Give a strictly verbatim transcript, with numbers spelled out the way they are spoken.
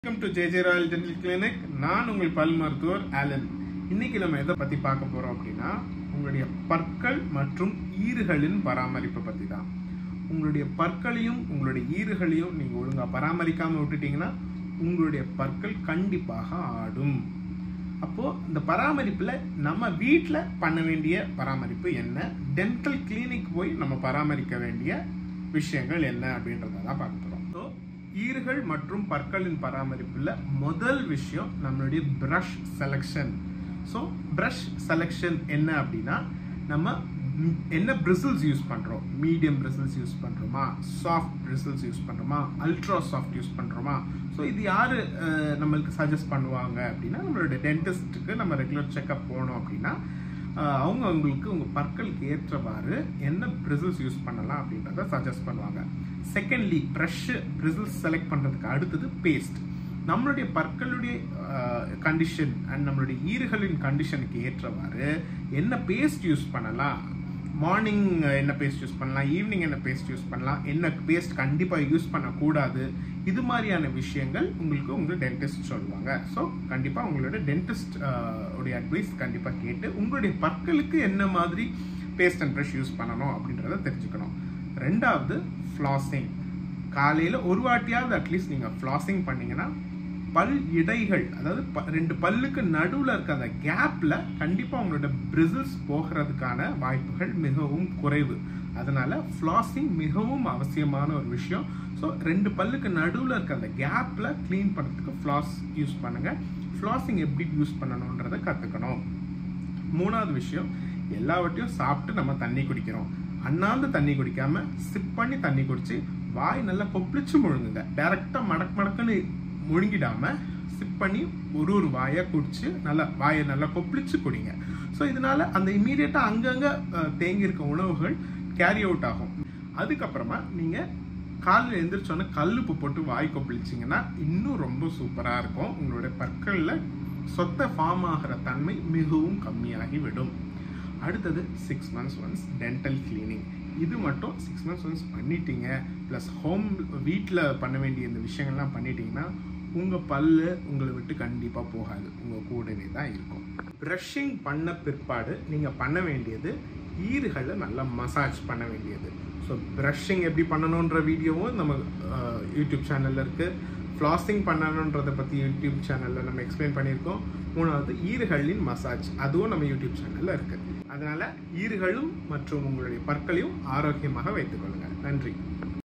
Welcome to J J Royal Dental Clinic. நான் உங்கள் பல் மருத்துவர் ஆலன். இன்னைக்கு நம்ம எதை பத்தி பார்க்க போறோம் அப்படின்னா உங்களுடைய பற்கள் மற்றும் ஈறுகளின் பராமரிப்பு பத்தி தான். உங்களுடைய பற்களையும் உங்களுடைய ஈறுகளையும் நீங்க ஒழுங்கா பராமரிக்காம விட்டுட்டீங்கன்னா உங்களுடைய பற்கள் கண்டிப்பாக ஆடும். அப்போ இந்த பராமரிப்புல நம்ம வீட்ல பண்ண வேண்டிய பராமரிப்பு என்ன, டென்டல் கிளினிக் போய் நம்ம பராமரிக்க வேண்டிய விஷயங்கள் என்ன அப்படின்றத தான் பார்க்க போறோம். ஸோ ஈறுகள் மற்றும் பற்களின் பராமரிப்புல முதல் விஷயம் நம்மளுடைய brush selection. So brush selection என்ன அப்படின்னா நம்ம என்ன பிரிசில்ஸ் யூஸ் பண்றோம், மீடியம் பிரிசில்ஸ் யூஸ் பண்றோமா, சாஃப்ட் பிரிசில்ஸ் யூஸ் பண்றோமா, அல்ட்ரா சாஃப்ட் யூஸ் பண்றோமா. ஸோ இது யாரு நம்மளுக்கு சஜஸ்ட் பண்ணுவாங்க அப்படின்னா நம்மளுடைய டென்டிஸ்ட்டுக்கு நம்ம ரெகுலர் செக்அப் போனோம் அப்படின்னா அவங்க அவங்களுக்கு உங்கள் பற்களுக்கு ஏற்றவாறு என்ன பிரிசில்ஸ் யூஸ் பண்ணலாம் அப்படின்றத சஜஸ்ட் பண்ணுவாங்க. செகண்ட்லி ப்ரஷ் பிரிசில்ஸ் செலக்ட் பண்ணுறதுக்கு அடுத்தது பேஸ்ட். நம்மளுடைய பற்களுடைய கண்டிஷன் அண்ட் நம்மளுடைய ஈறுகளின் கண்டிஷனுக்கு ஏற்றவாறு என்ன பேஸ்ட் யூஸ் பண்ணலாம், மார்னிங் என்ன பேஸ்ட் யூஸ் பண்ணலாம், ஈவினிங் என்ன பேஸ்ட் யூஸ் பண்ணலாம், என்ன பேஸ்ட் கண்டிப்பாக யூஸ் பண்ணக்கூடாது, இது மாதிரியான விஷயங்கள் உங்களுக்கு உங்கள் டென்டிஸ்ட் சொல்லுவாங்க. ஸோ கண்டிப்பாக உங்களோட டென்டிஸ்ட் உடைய அட்வைஸ் கண்டிப்பாக கேட்டு உங்களுடைய பற்களுக்கு என்ன மாதிரி பேஸ்ட் அண்ட் ப்ரஷ் யூஸ் பண்ணணும் அப்படின்றத தெரிஞ்சுக்கணும். ரெண்டாவது ஃப்ளாசிங். காலையில் ஒரு வாட்டியாவது அட்லீஸ்ட் நீங்கள் ஃப்ளாசிங் பண்ணீங்கன்னா பல் இடைகள், அதாவது ரெண்டு பல்லுக்கு நடுவில் இருக்க அந்த கேப்ல கண்டிப்பாக உங்களோட பிரிசில்ஸ் போகிறதுக்கான வாய்ப்புகள் மிகவும் குறைவு. அதனால ஃப்ளாசிங் மிகவும் அவசியமான ஒரு விஷயம். ஸோ ரெண்டு பல்லுக்கு நடுவில் இருக்க அந்த கேப்ல கிளீன் பண்ணுறதுக்கு ஃப்ளாஸ் யூஸ் பண்ணுங்க. ஃப்ளாசிங் எப்படி யூஸ் பண்ணணுன்றதை கற்றுக்கணும். மூணாவது விஷயம், எல்லாவற்றையும் சாப்பிட்டு நம்ம தண்ணி குடிக்கிறோம். அண்ணாந்து தண்ணி குடிக்காம சிப் பண்ணி தண்ணி குடிச்சு வாய் நல்லா கொப்பளிச்சு முழுங்குங்க. டைரக்டா மடக்கு மடக்குன்னு முழுங்கிடாம சிப் பண்ணி ஒரு ஒரு வாயை குடிச்சு நல்லா வாயை நல்லா கொப்பளிச்சு குடிங்க. ஸோ இதனால அந்த இமீடியட்டா அங்கங்க தேங்கி இருக்க உணவுகள் கேரி அவுட் ஆகும். அதுக்கப்புறமா நீங்க காலையில் எழுந்திரிச்சோன்னா கல்லுப்பு போட்டு வாய் கொப்பளிச்சிங்கன்னா இன்னும் ரொம்ப சூப்பரா இருக்கும். உங்களுடைய பற்கள்ல சொத்தை ஃபார்ம் ஆகிற தன்மை மிகவும் கம்மியாகி விடும். அடுத்தது six months once dental cleaning. இது மட்டும் சிக்ஸ் மந்த்ஸ் ஒன்ஸ் பண்ணிட்டீங்க, ப்ளஸ் ஹோம் வீட்டில் பண்ண வேண்டிய இந்த விஷயங்கள்லாம் பண்ணிட்டீங்கன்னா உங்கள் பல்லு உங்களை விட்டு கண்டிப்பாக போகாது, உங்கள் கூடவே தான் இருக்கும். ப்ரஷிங் பண்ண பிற்பாடு நீங்கள் பண்ண வேண்டியது ஈறுகளை நல்லா மசாஜ் பண்ண வேண்டியது. ஸோ ப்ரஷிங் எப்படி பண்ணணுன்ற வீடியோவும் நம்ம யூடியூப் சேனலில் இருக்குது. ஃப்ளாசிங் பண்ணணுன்றதை பற்றி யூடியூப் சேனலில் நம்ம எக்ஸ்பிளைன் பண்ணியிருக்கோம். மூணாவது ஈறுகளின் மசாஜ், அதுவும் நம்ம யூடியூப் சேனலில் இருக்குது. அதனால ஈறுகளும் மற்றும் உங்களுடைய பற்களையும் ஆரோக்கியமாக வைத்துக் கொள்ளுங்கள். நன்றி.